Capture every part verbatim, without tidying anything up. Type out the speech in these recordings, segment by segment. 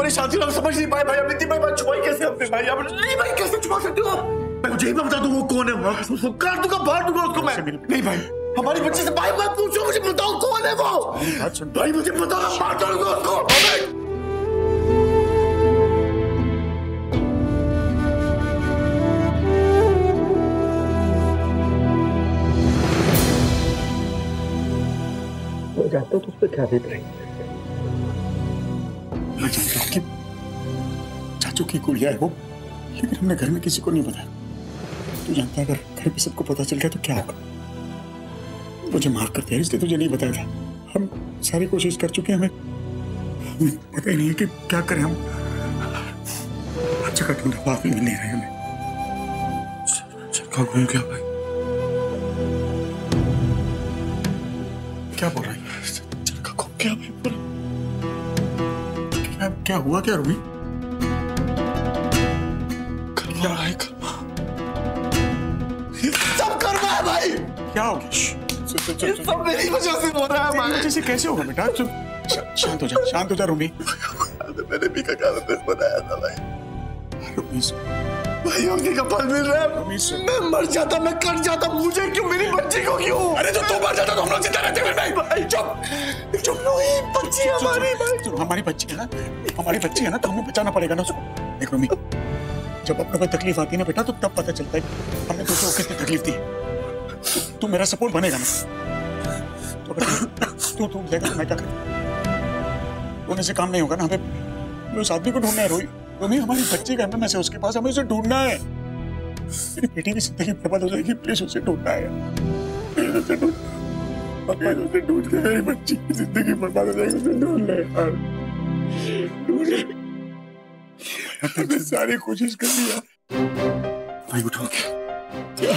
परेशान थी, हम समझ नहीं पाए भाई। हमने भाई बात छुपाई कैसे हमने भाई? अब नहीं भाई, कैसे छुपा सकते हो आप? मैं मुझे ही बता दूं वो कौन है, वो काट दूंगा, फाड़ दूंगा उसको मैं। नहीं भाई, हमारी बच्ची से भाई बात पूछो, मुझे बताओ कौन है वो भाई, मुझे बताओ, मार डालूंगा उसको। जानता हूँ तुझ पे क्या बीत रही। मैं जानता हूँ कि चाचू की गुड़िया है वो, लेकिन हमने घर में किसी को नहीं बताया। तू जानता है अगर घर पे सबको पता चल गया तो क्या होगा? मुझे माफ कर दिया, इसलिए तुझे नहीं बताया था। हम सारी कोशिश कर चुके हैं, हमें पता ही नहीं है कि क्या करें हम। अच्छा का ढूंढा, बात भी मिल नहीं रही हमें। क्या भाई, क्या बोल रहा है? क्या क्या क्या हुआ क्या रूमी? क्या है? सब कर्मा है भाई। क्या हो गया? सब मेरी वजह से हो रहा है भाई। वजह से कैसे होगा बेटा? शांत हो जा, शांत हो जा रूमी। मैंने भी कागज बनाया था भाई। रूमी भाई, उसी का फल मिल रहा है। मैं मर जाता, मैं कट जाता, मुझे क्यों, मेरी बच्ची को क्यों? अरे तो तू मर जाता तो हम लोग जिंदा रहते भाई। भाई चुप चुप, बच्ची हमारी भाई, हमारी बच्ची है ना, हमारी बच्ची है ना, तो हमें बचाना पड़ेगा ना उसको। देख रूमी, जब अपने कोई तकलीफ आती है ना बेटा, तो तब पता चलता है हमने तुझे कितनी तकलीफ दी। तू मेरा सपोर्ट बनेगा ना? तो तू तू देखा मैं क्या करूं? रोने से काम नहीं होगा ना, हमें उस आदमी को ढूंढना है। रोई रूमी, हमारी बच्ची का ना मैसेज उसके पास, हमें उसे ढूंढना है। मेरी बेटी की जिंदगी बर्बाद हो जाएगी, प्लीज उसे ढूंढना है। प्लीज उसे ढूंढ, उसे ढूंढ के मेरी बच्ची की जिंदगी बर्बाद हो जाएगी, उसे ढूंढना है यार, ढूंढ। हमने सारी कोशिश कर ली यार। भाई उठो क्या?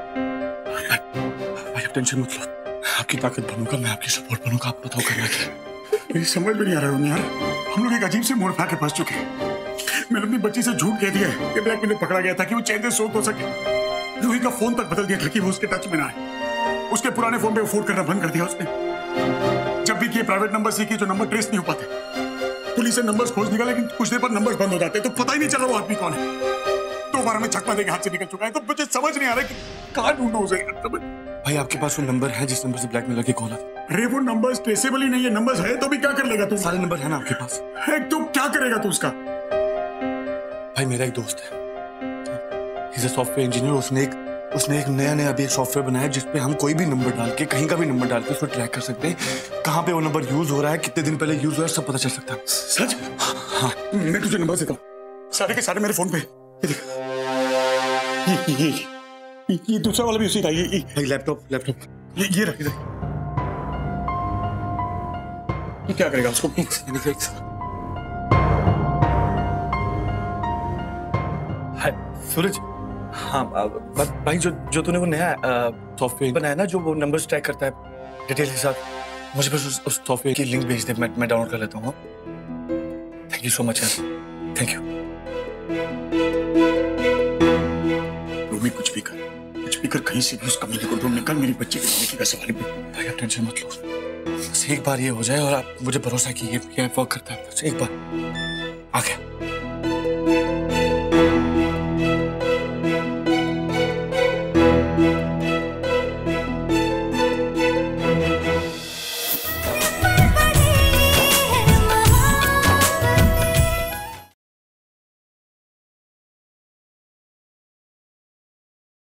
भाई आप टेंशन मत लो, आपकी ताकत बनूंगा मैं, आपकी सपोर्ट बनूंगा। आप बताओ करना क्या? मेरी समझ में नहीं आ रहा है यार, हम लोग एक अजीब से मोड़ के फंस चुके हैं। मैंने अपनी बच्ची से झूठ कह दिया है कि ब्लैक में पकड़ा गया था कि वो चैन से सो तो सके। रूही का फोन तक बदल दिया था कि वो उसके टच में ना आए। उसके पुराने फोन पे वो फोन करना बंद कर दिया उसने। जब भी किए प्राइवेट नंबर से किए, जो नंबर ट्रेस नहीं हो पाते। पुलिस से नंबर्स खोज निकाला, लेकिन कुछ देर बाद नंबर्स बंद हो जाते, तो पता ही नहीं चल रहा वो आदमी कौन है। दो बार हमें छक्का देके हाथ से निकल चुका है, तो मुझे समझ नहीं आ रहा कि कहाँ ढूंढूं उसे। भाई आपके पास वो नंबर है जिस नंबर से ब्लैकमेलर की कॉल आती? अरे वो नंबर्स ट्रेसेबल ही नहीं है। नंबर्स है तो भी क्या कर लेगा तू? सारे नंबर है ना आपके पास? है तो क्या करेगा तू उसका? भाई मेरा एक दोस्त है, he's a सॉफ्टवेयर इंजीनियर। उसने एक उसने एक नया नया अभी एक सॉफ्टवेयर बनाया जिसपे हम कोई भी नंबर डाल के, कहीं का भी नंबर डाल के उसको ट्रैक कर सकते हैं। कहाँ पे वो नंबर यूज हो रहा है, कितने दिन पहले यूज हुआ है, सब पता चल सकता है। सच? हाँ, मैं तुझे नंबर देता हूँ, सारे के सारे मेरे फोन पे। ये देख, ये ये ये, ये दूसरा वाला भी उसी का। ये ये लैपटॉप लैपटॉप ये ये रख इधर। ये क्या करेगा उसको? हाय सूरज। हाँ भाई, जो जो तूने वो नया सॉफ्टवेयर बनाया ना, जो वो नंबर्स ट्रैक करता है डिटेल के साथ, मुझे बस उस, उस सॉफ्टवेयर की लिंक भेज दे, मैं मैं डाउनलोड कर लेता हूँ। थैंक यू सो मच यार, थैंक यू। रूमी कुछ भी कर, कुछ भी कर, कहीं से भी उस कमीने को ढूंढ निकाल। मेरी बच्ची की जिंदगी का सवाल है। भाई आप टेंशन मत लो, बस एक बार ये हो जाए और आप मुझे भरोसा है कि ये वर्क करता है। बस एक बार आ गया।